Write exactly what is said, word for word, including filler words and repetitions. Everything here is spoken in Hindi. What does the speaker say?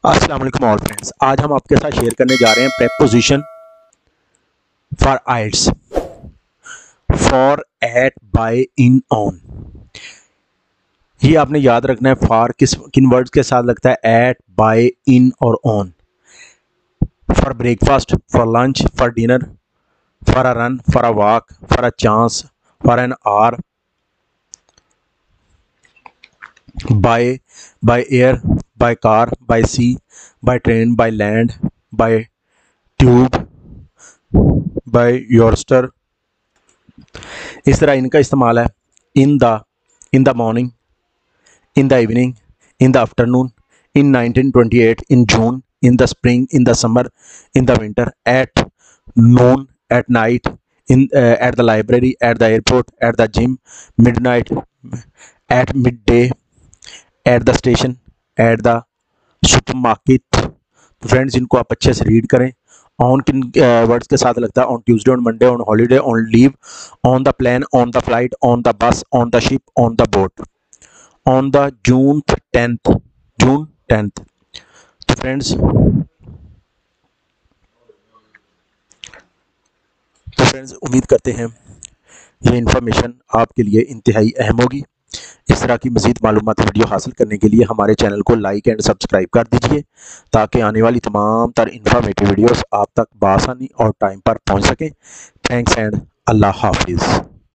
अस्सलाम वालेकुम ऑल फ्रेंड्स। आज हम आपके साथ शेयर करने जा रहे हैं प्रेपोजिशन फॉर आइल्स। For, at, by, in, on. ये आपने याद रखना है। फॉर किस किन वर्ड्स के साथ लगता है? एट, बाय, इन और on. For breakfast, for lunch, for dinner, for a run, for a walk, for a chance, for an hour. By, by air, by car, by sea, by train, by land, by tube, by Eurostar. इस तरह इनका इस्तेमाल है in the, in the morning, in the evening, in the afternoon, in nineteen twenty-eight, in June, in the spring, in the summer, in the winter, at noon, at night, in uh, at the library, at the airport, at the gym, midnight, at midday, at the station, at the supermarket। तो फ्रेंड्स, इनको आप अच्छे से रीड करें। ऑन किन वर्ड्स के साथ लगता है? On Tuesday, on Monday, on holiday, on leave, on the plane, on the flight, on the bus, on the ship, on the boat, on the June tenth, June tenth. तो फ्रेंड्स तो फ्रेंड्स उम्मीद करते हैं ये इन्फॉर्मेशन आपके लिए इंतहाई अहम होगी। इस तरह की मज़ीद मालूमाती वीडियो हासिल करने के लिए हमारे चैनल को लाइक एंड सब्सक्राइब कर दीजिए, ताकि आने वाली तमाम तर इन्फॉर्मेटिव वीडियोस आप तक बआसानी और टाइम पर पहुंच सकें। थैंक्स एंड अल्लाह हाफिज़।